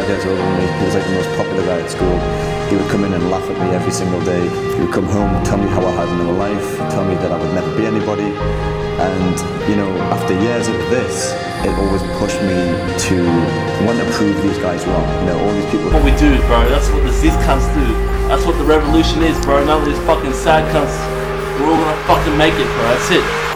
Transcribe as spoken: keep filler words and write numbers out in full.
years older than me. He was like the most popular guy at school. He would come in and laugh at me every single day. He would come home, tell me how I had no life, tell me that I would never be anybody. And, you know, after years of this, it always pushed me to want to prove these guys wrong. You know, all these people... What we do, bro, that's what the these cunts do. That's what the revolution is, bro. None of these fucking sad cunts. We're all gonna fucking make it, bro. That's it.